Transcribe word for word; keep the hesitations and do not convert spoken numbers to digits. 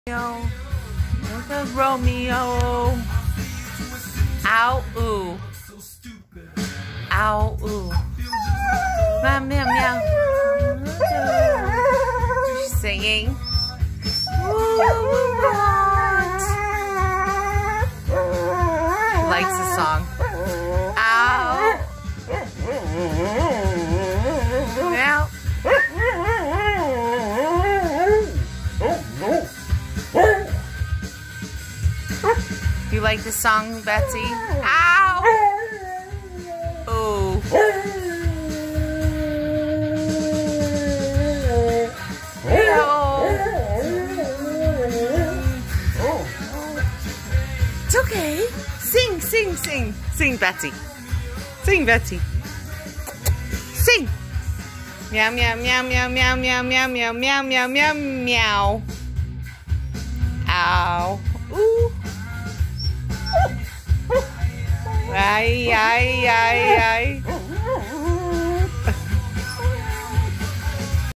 Romeo, look at Romeo. Ow, ooh. Ow, ooh. Meow, meow, meow. She's singing. Ooh, what? She likes the song. Ow. Meow. You like the song, Betsy? Ow! Oh. It's okay. Sing, sing, sing. Sing, Betsy. Sing, Betsy. Sing. Meow, meow, meow, meow, meow, meow, meow, meow, meow, meow, meow, meow. Ow. Ooh. Ay, ay, ay, ay.